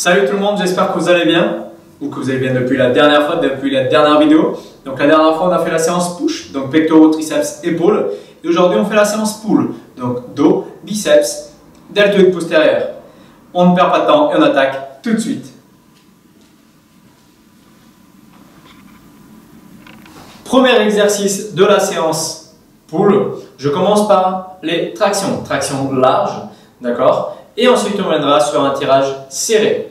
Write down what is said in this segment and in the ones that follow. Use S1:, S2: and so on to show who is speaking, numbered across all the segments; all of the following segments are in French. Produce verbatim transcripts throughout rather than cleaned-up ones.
S1: Salut tout le monde, j'espère que vous allez bien, ou que vous allez bien depuis la dernière fois, depuis la dernière vidéo. Donc la dernière fois on a fait la séance push, donc pectoraux, triceps, épaules. Et aujourd'hui on fait la séance pull, donc dos, biceps, deltoïde postérieur. On ne perd pas de temps et on attaque tout de suite. Premier exercice de la séance pull, je commence par les tractions, tractions larges, d'accord? Et ensuite on viendra sur un tirage serré.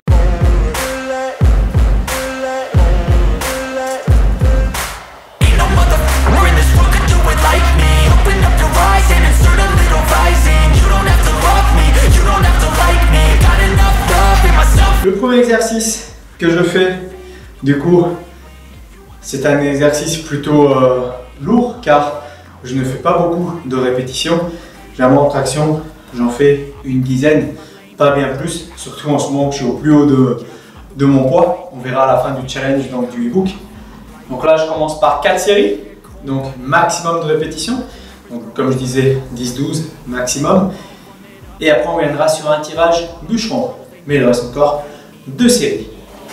S1: Le premier exercice que je fais, du coup, c'est un exercice plutôt euh, lourd car je ne fais pas beaucoup de répétitions. Généralement en traction, j'en fais une dizaine, pas bien plus, surtout en ce moment que je suis au plus haut de, de mon poids. On verra à la fin du challenge, donc du e-book. Donc là, je commence par quatre séries, donc maximum de répétitions. Donc comme je disais, dix douze maximum. Et après, on viendra sur un tirage bûcheron. Mais il reste encore deux séries.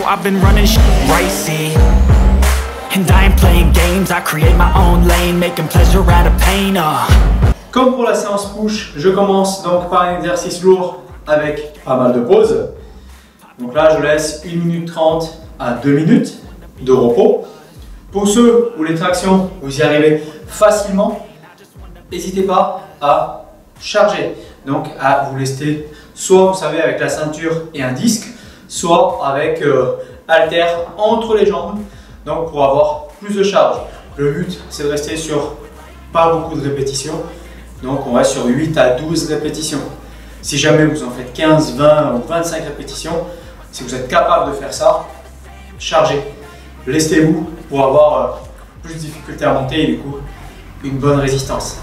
S1: Comme pour la séance push, je commence donc par un exercice lourd avec pas mal de pauses. Donc là, je laisse une minute trente à deux minutes de repos. Pour ceux où les tractions, vous y arrivez facilement, n'hésitez pas à charger. Donc à vous lester soit, vous savez, avec la ceinture et un disque, soit avec euh, haltère entre les jambes, donc pour avoir plus de charge. Le but, c'est de rester sur pas beaucoup de répétitions, donc on reste sur huit à douze répétitions. Si jamais vous en faites quinze, vingt ou vingt-cinq répétitions, si vous êtes capable de faire ça, chargez. Lestez-vous pour avoir euh, plus de difficulté à monter et du coup, une bonne résistance.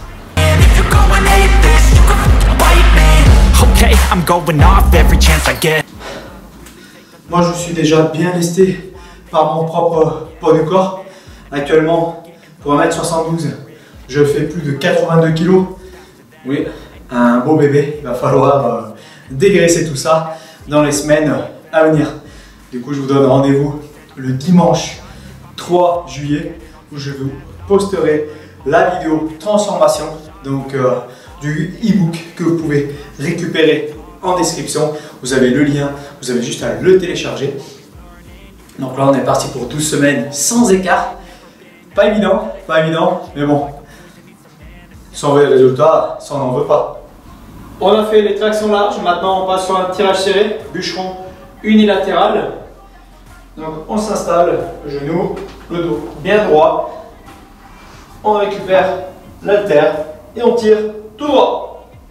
S1: Moi je suis déjà bien lesté par mon propre poids du corps. Actuellement, pour un mètre soixante-douze, je fais plus de quatre-vingt-deux kilos. Oui, un beau bébé. Il va falloir euh, dégraisser tout ça dans les semaines à venir. Du coup, je vous donne rendez-vous le dimanche trois juillet où je vous posterai la vidéo transformation, donc euh, du e-book que vous pouvez récupérer en description. Vous avez le lien, vous avez juste à le télécharger. Donc là on est parti pour douze semaines sans écart. Pas évident, pas évident, mais bon, si on veut les résultats, ça on n'en veut pas. On a fait les tractions larges, maintenant on passe sur un tirage serré, bûcheron unilatéral. Donc on s'installe, genou, le dos bien droit. On récupère l'haltère et on tire tout droit.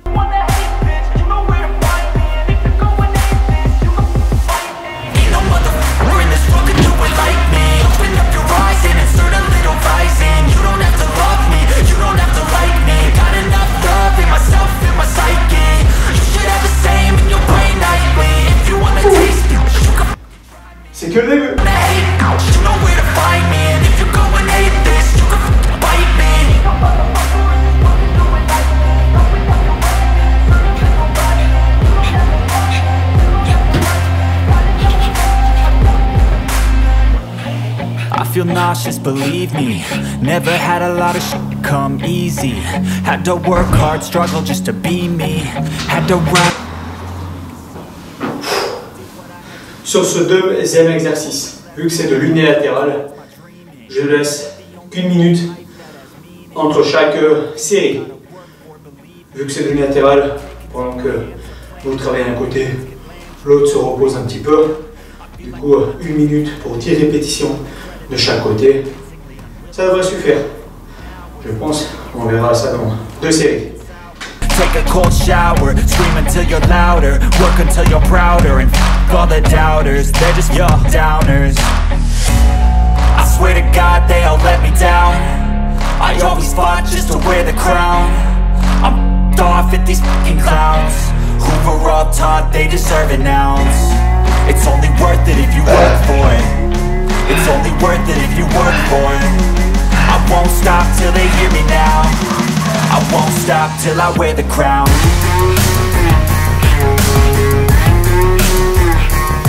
S1: C'est que le début.
S2: I feel nauseous, believe me. Never had a lot of shit come easy. Had to work hard, struggle just to be me. Had to run.
S1: Sur ce deuxième exercice, vu que c'est de l'unilatéral, je laisse une minute entre chaque série. Vu que c'est de l'unilatéral, pendant que vous travaillez d'un côté, l'autre se repose un petit peu. Du coup, une minute pour dix répétitions de chaque côté, ça devrait suffire. Je pense qu'on verra ça dans deux séries.
S2: Take a cold shower, scream until you're louder, work until you're prouder, and f*** all the doubters, they're just your downers. I swear to God they all let me down. I always fought just to wear the crown. I'm f***ed off at these f***ing clowns who were all taught they deserve an ounce. It's only worth it if you work for it. It's only worth it if you work for it. I won't stop till they hear me now. I won't stop till I wear the crown.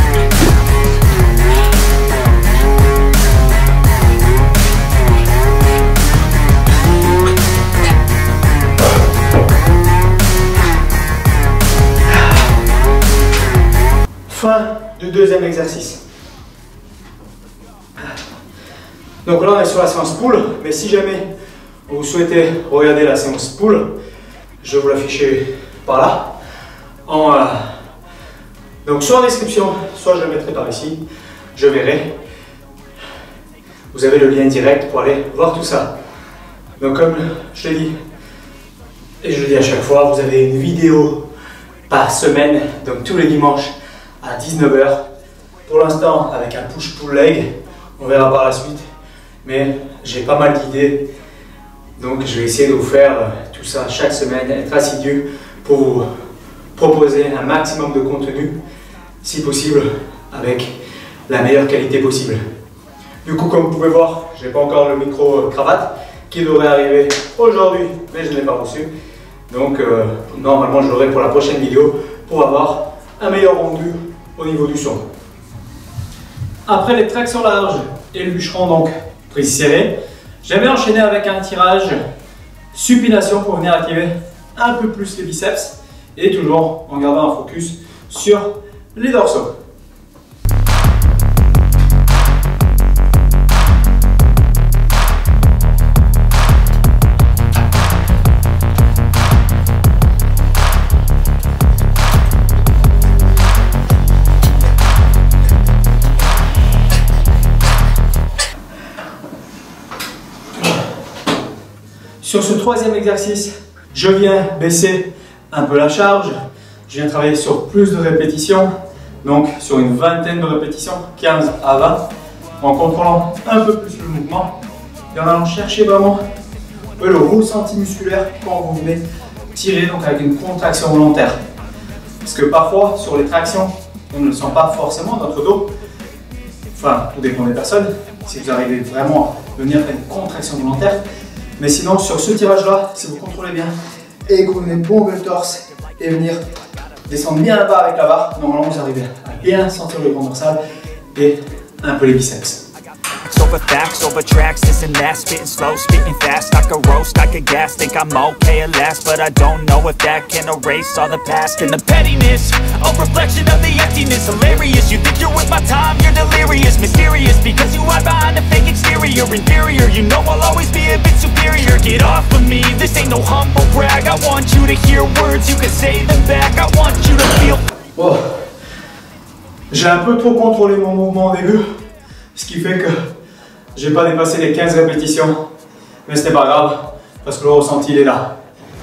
S1: exercice. Donc là on est sur la séance pull, mais si jamais vous souhaitez regarder la séance pull, je vais vous l'afficher par là. En, euh, donc soit en description, soit je le mettrai par ici, je verrai. Vous avez le lien direct pour aller voir tout ça. Donc comme je l'ai dit, et je le dis à chaque fois, vous avez une vidéo par semaine, donc tous les dimanches à dix-neuf heures. Pour l'instant avec un push-pull leg, on verra par la suite. Mais j'ai pas mal d'idées, donc je vais essayer de vous faire tout ça chaque semaine, être assidu pour vous proposer un maximum de contenu, si possible, avec la meilleure qualité possible. Du coup, comme vous pouvez voir, je n'ai pas encore le micro cravate qui devrait arriver aujourd'hui, mais je ne l'ai pas reçu. Donc euh, normalement je l'aurai pour la prochaine vidéo pour avoir un meilleur rendu au niveau du son. Après les tractions larges et le bûcheron, donc prise serrée, j'avais enchaîné avec un tirage supination pour venir activer un peu plus les biceps et toujours en gardant un focus sur les dorsaux. Sur ce troisième exercice, je viens baisser un peu la charge. Je viens travailler sur plus de répétitions, donc sur une vingtaine de répétitions, quinze à vingt, en contrôlant un peu plus le mouvement et en allant chercher vraiment le ressenti musculaire quand vous venez tirer, donc avec une contraction volontaire. Parce que parfois, sur les tractions, on ne sent pas forcément notre dos. Enfin, tout dépend des personnes. Si vous arrivez vraiment à venir faire une contraction volontaire. Mais sinon, sur ce tirage-là, si vous contrôlez bien et que vous venez bomber le torse et venir descendre bien là-bas avec la barre, normalement vous arrivez à bien sentir le grand dorsal et un peu les biceps.
S2: Over facts, over tracks, this and that, spitting slow, spitting fast, I could roast, I could gas, think I'm okay at last, but I don't know if that can erase all the past and the pettiness, a reflection of the emptiness, hilarious, you think you're with my time, you're delirious, mysterious, because you hide behind a fake exterior, inferior, you know I'll always be a bit superior, get off of me, this ain't no humble brag, I want you to hear words, you can say them back, I want you to feel...
S1: Oh. J'ai un peu trop contrôlé mon mouvement au début, ce qui fait que j'ai pas dépassé les quinze répétitions, mais ce n'est pas grave, parce que le ressenti il est là.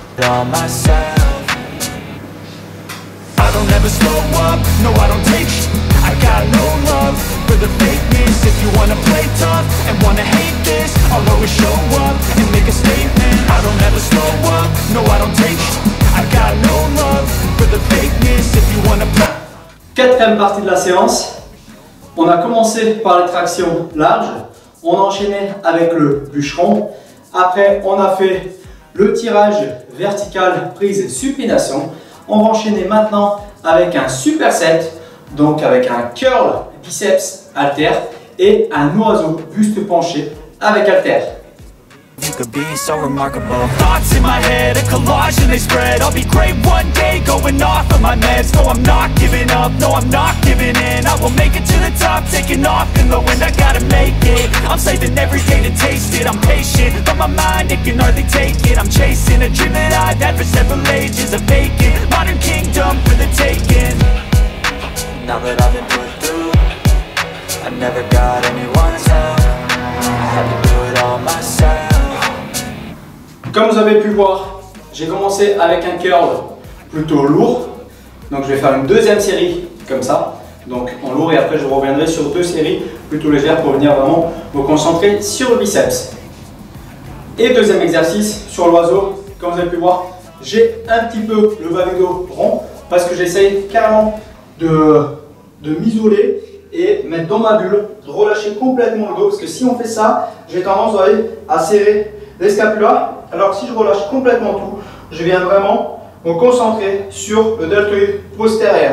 S1: Quatrième partie de la séance, on a commencé par les tractions larges. On a enchaîné avec le bûcheron. Après, on a fait le tirage vertical, prise supination. On va enchaîner maintenant avec un superset, donc avec un curl biceps halter et un oiseau buste penché avec halter.
S2: You could be so remarkable. Thoughts in my head, a collage and they spread. I'll be great one day, going off of my meds. No, I'm not giving up, no, I'm not giving in. I will make it to the top, taking off in the wind. I gotta make it, I'm saving every day to taste it. I'm patient, but my mind, it can hardly take it. I'm chasing a dream that I've had for several ages. A vacant, modern kingdom for the taking. Now that I've been put through, I never got anyone's help. I had to do it all myself.
S1: Comme vous avez pu voir, j'ai commencé avec un curl plutôt lourd. Donc je vais faire une deuxième série comme ça, donc en lourd, et après je reviendrai sur deux séries plutôt légères pour venir vraiment me concentrer sur le biceps. Et deuxième exercice sur l'oiseau, comme vous avez pu voir, j'ai un petit peu le bas du dos rond parce que j'essaye carrément de, de m'isoler et mettre dans ma bulle, de relâcher complètement le dos, parce que si on fait ça, j'ai tendance à serrer les scapulas. Alors si je relâche complètement tout, je viens vraiment me concentrer sur le deltoïde postérieur.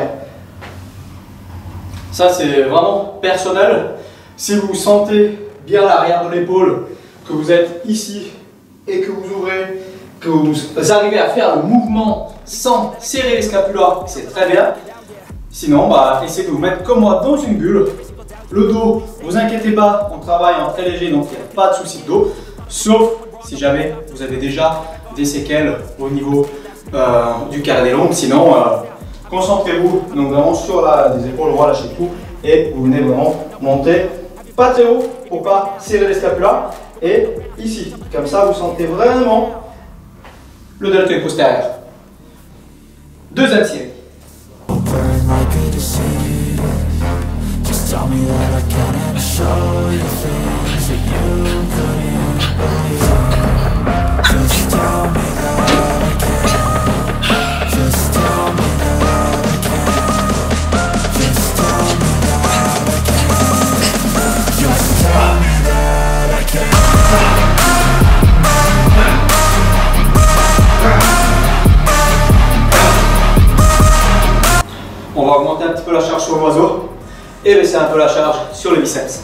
S1: Ça c'est vraiment personnel. Si vous sentez bien l'arrière de l'épaule, que vous êtes ici et que vous ouvrez, que vous arrivez à faire le mouvement sans serrer les scapulas, c'est très bien. Sinon, bah, essayez de vous mettre comme moi dans une bulle. Le dos, vous inquiétez pas, on travaille en très léger, donc il n'y a pas de souci de dos. Sauf si jamais vous avez déjà des séquelles au niveau euh, du carré des longues. Sinon, euh, concentrez-vous donc vraiment sur la, les épaules, relâchez tout et vous venez vraiment monter pas très haut pour pas serrer les scapulas. Et ici, comme ça, vous sentez vraiment le deltoïde postérieur. Deuxième série.
S2: Tell me that I can and show you things that you couldn't believe. Just tell me that I can. Just tell me that I can. Just tell me that I can. Just tell me that I can.
S1: On va augmenter un petit peu la charge sur l'oiseau et baisser un peu la charge sur les biceps.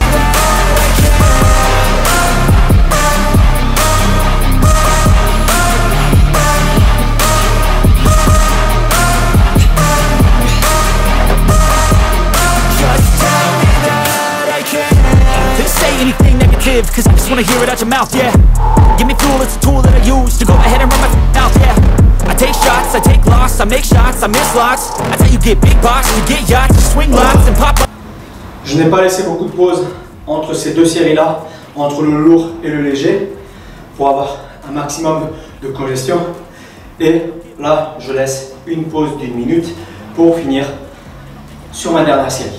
S2: Say anything negative, cause I just wanna hear it out your mouth, yeah. Give me fuel, it's a tool that I use to go ahead and run my mouth, yeah. I take shots, I take loss, I make shots, I miss lots. That's how you get big box, you get yachts, you swing lots and pop up.
S1: Je n'ai pas laissé beaucoup de pause entre ces deux séries-là, entre le lourd et le léger, pour avoir un maximum de congestion. Et là, je laisse une pause d'une minute pour finir sur ma dernière série.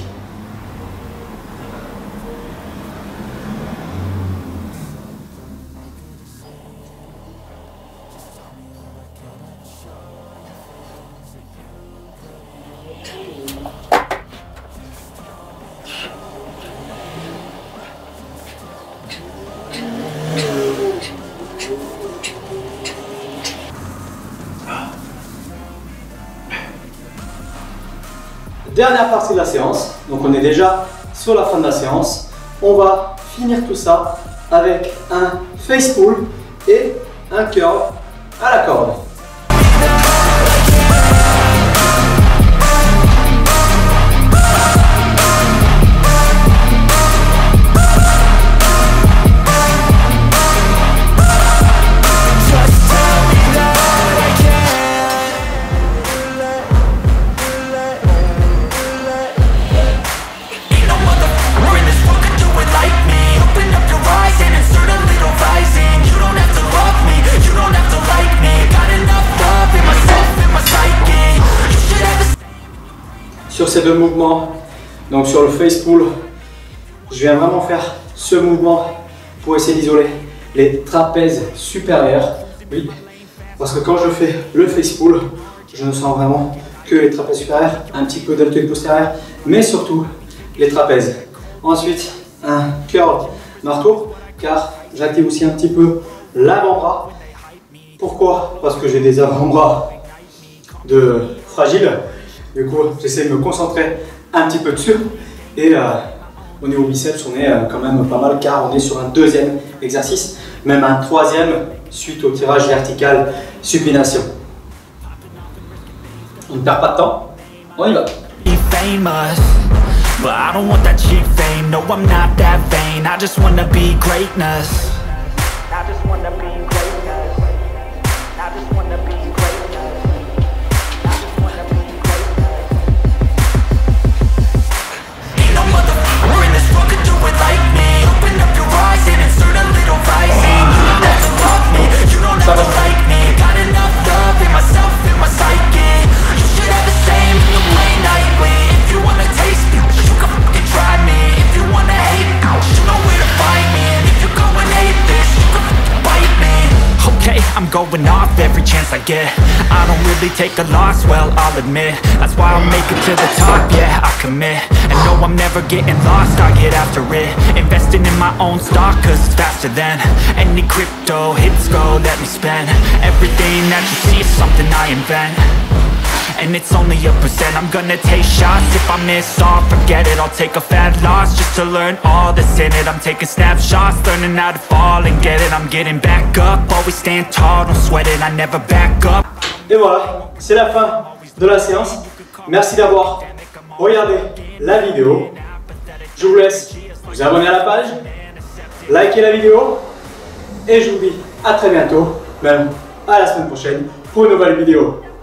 S1: Dernière partie de la séance, donc on est déjà sur la fin de la séance. On va finir tout ça avec un face pull et un curl à la corde. Sur ces deux mouvements, donc sur le face pull, je viens vraiment faire ce mouvement pour essayer d'isoler les trapèzes supérieurs. Oui, parce que quand je fais le face pull, je ne sens vraiment que les trapèzes supérieurs, un petit peu deltoïde postérieur, mais surtout les trapèzes. Ensuite, un curl marteau, car j'active aussi un petit peu l'avant-bras. Pourquoi? Parce que j'ai des avant-bras de fragiles. Du coup, j'essaie de me concentrer un petit peu dessus. Et euh, au niveau biceps, on est euh, quand même pas mal car on est sur un deuxième exercice, même un troisième suite au tirage vertical supination. On ne perd pas de temps, on y va.
S2: Famous, but I don't want that cheap fame. No, I'm not that vain. I just wanna be greatness. I just wanna be greatness. I just wanna be greatness. I just wanna be greatness. Ain't no motherfucker in this world could do it like me. Open up your eyes and insert a little rising. You don't have to love me, you don't have to like me. Got enough love in myself, in my psyche. You should have the same, you play nightly. If you wanna taste me, you can fucking try me. If you wanna hate me, you know where to find me. And if you go and hate this, you can fucking bite me. Okay, I'm going off every chance I get. I don't really take a loss, well, I'll admit. That's why I'll make it to the top, yeah, I commit. And no, I'm never getting lost, I get after it. Investing in my own stock, cause it's faster than any crypto hits go, let me spend. Everything that you see is something I invent. And it's only a percent. I'm gonna take shots. If I miss all, forget it. I'll take a fat loss just to learn all that's in it. I'm taking snapshots, learning how to fall and get it. I'm getting back up, always stand tall, don't sweat it, I never back up.
S1: Et voilà, c'est la fin de la séance. Merci d'avoir regarder la vidéo. Je vous laisse vous abonner à la page, liker la vidéo et je vous dis à très bientôt, même à la semaine prochaine pour une nouvelle vidéo.